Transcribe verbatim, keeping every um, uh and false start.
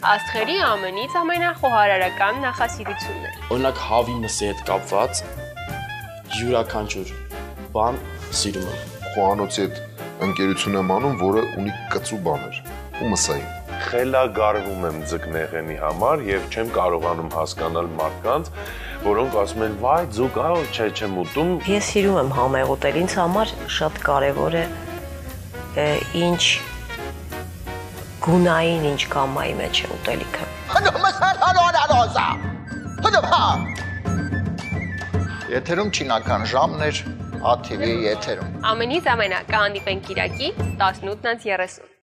Աստղերի ամենից ամենախոհարարական նախասիրությունն է։ Օրինակ հավի մսի հետ կապված յուրաքանչյուր բան սիրում եմ։ Խոհանոցի հետ ընկերություն եմ անում, որը ունի կծու բաներ ու մսային։ Խելագարվում եմ ձկնեղենի համար եւ չեմ կարողանում հասկանալ մարդկանց, որոնք ասում են՝ «Վայ, ձուկ, ա, չէ, չեմ ուտում»։ Ես սիրում եմ համեղ ուտել, ինձ համար շատ կարևոր է ինչ գունային, ինչ գամմայի մեջ է ուտելիքը։ Եթերում չինական ժամն էր, ա թի վի եթերում։ Ամենից ամենա կհանդիպենք Կիրակի տասնութից երեսուն։